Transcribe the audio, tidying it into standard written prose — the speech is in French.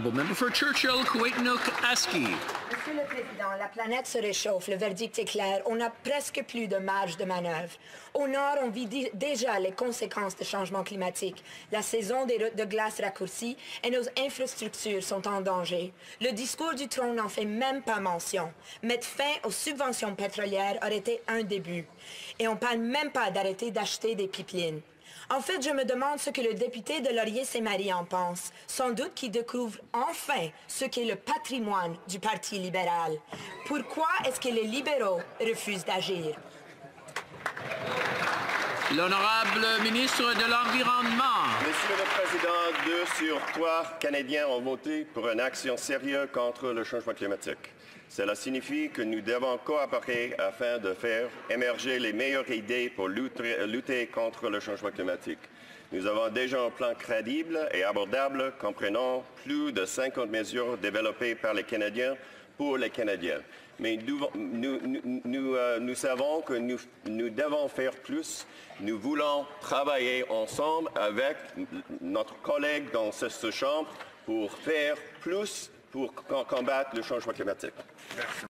Member for Churchill, Kuwait-Nook-Aski. Monsieur le Président, la planète se réchauffe, le verdict est clair. On n'a presque plus de marge de manœuvre. Au nord, on vit déjà les conséquences du changement climatique. La saison des routes de glace raccourcie et nos infrastructures sont en danger. Le discours du trône n'en fait même pas mention. Mettre fin aux subventions pétrolières aurait été un début. Et on ne parle même pas d'arrêter d'acheter des pipelines. En fait, je me demande ce que le député de Laurier-Saint-Marie en pense. Sans doute qu'il découvre enfin ce qu'est le patrimoine du Parti libéral. Pourquoi est-ce que les libéraux refusent d'agir? L'honorable ministre de l'Environnement. Monsieur le Président, 2 sur 3 Canadiens ont voté pour une action sérieuse contre le changement climatique. Cela signifie que nous devons coopérer afin de faire émerger les meilleures idées pour lutter contre le changement climatique. Nous avons déjà un plan crédible et abordable comprenant plus de 50 mesures développées par les Canadiens pour les Canadiens. Mais nous savons que nous devons faire plus. Nous voulons travailler ensemble avec notre collègue dans cette chambre pour faire plus pour combattre le changement climatique. Merci.